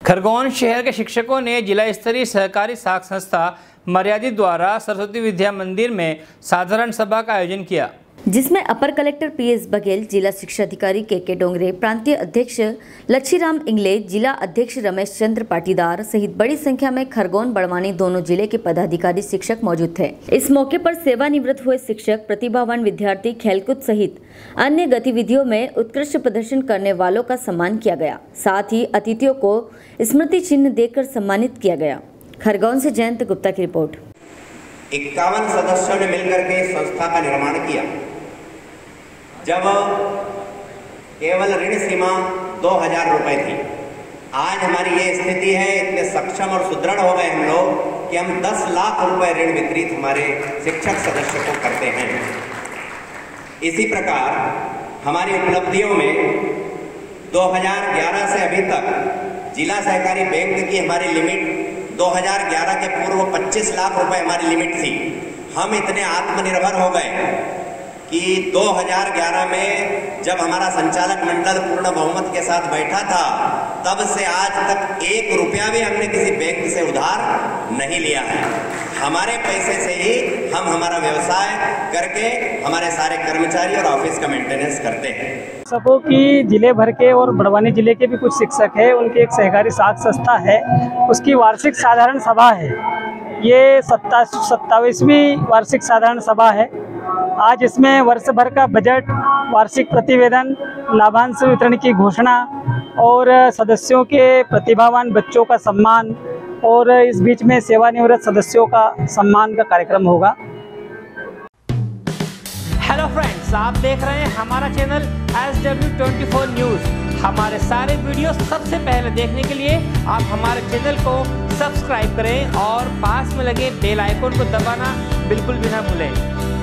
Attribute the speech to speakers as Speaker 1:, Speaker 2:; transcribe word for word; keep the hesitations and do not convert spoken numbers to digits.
Speaker 1: खरगोन शहर के शिक्षकों ने जिला स्तरीय सहकारी साख संस्था मर्यादित द्वारा सरस्वती विद्या मंदिर में साधारण सभा का आयोजन किया,
Speaker 2: जिसमें upper collector P S Baghel, जिला शिक्षा अधिकारी के के डोंगरे, प्रांतीय अध्यक्ष लच्छीराम इंगले, जिला अध्यक्ष रमेश चंद्र पाटीदार सहित बड़ी संख्या में खरगोन बड़वानी दोनों जिले के पदाधिकारी शिक्षक मौजूद थे। इस मौके पर सेवानिवृत्त हुए शिक्षक, प्रतिभावान विद्यार्थी, खेलकूद सहित अन्य गतिविधियों में उत्कृष्ट प्रदर्शन करने वालों का सम्मान किया गया। साथ ही अतिथियों को स्मृति चिन्ह देकर सम्मानित किया गया। खरगोन से जयंत गुप्ता की रिपोर्ट।
Speaker 3: इक्यावन सदस्यों ने मिलकर के इस संस्था का निर्माण किया। जब केवल ऋण सीमा दो हजार रुपए थी, आज हमारी ये स्थिति है, इतने सक्षम और सुदृढ़ हो गए हम लोग कि हम दस लाख रुपए ऋण वितरित हमारे शिक्षक सदस्यों को करते हैं। इसी प्रकार हमारी उपलब्धियों में दो हजार ग्यारह से अभी तक जिला सहकारी बैंक की हमारी लिमिट दो हजार ग्यारह के पूर्व पच्चीस लाख रुपए हमारी लिमिट थी। हम इतने आत्मनिर्भर हो गए कि दो हजार ग्यारह में जब हमारा संचालक मंडल पूर्ण बहुमत के साथ बैठा था, तब से आज तक एक रुपया भी हमने किसी बैंक से उधार नहीं लिया है। हमारे पैसे से ही हम हमारा व्यवसाय करके हमारे सारे कर्मचारी और ऑफिस का मेंटेनेंस करते हैं।
Speaker 4: सबों की जिले भर के और बड़वानी जिले के भी कुछ शिक्षक है, उनकी एक सहकारी साख संस्था है, उसकी वार्षिक साधारण सभा है। ये सत्ता सत्ताईसवीं वार्षिक साधारण सभा है। आज इसमें वर्ष भर का बजट, वार्षिक प्रतिवेदन, लाभांश वितरण की घोषणा और सदस्यों के प्रतिभावान बच्चों का सम्मान और इस बीच में सेवानिवृत्त सदस्यों का सम्मान का कार्यक्रम होगा।
Speaker 1: हेलो फ्रेंड्स, आप देख रहे हैं हमारा channel S W twenty four news. हमारे सारे वीडियो सबसे पहले देखने के लिए आप हमारे चैनल को सब्सक्राइब करें और पास में लगे बेल आइकन को दबाना बिल्कुल भी ना भूलें।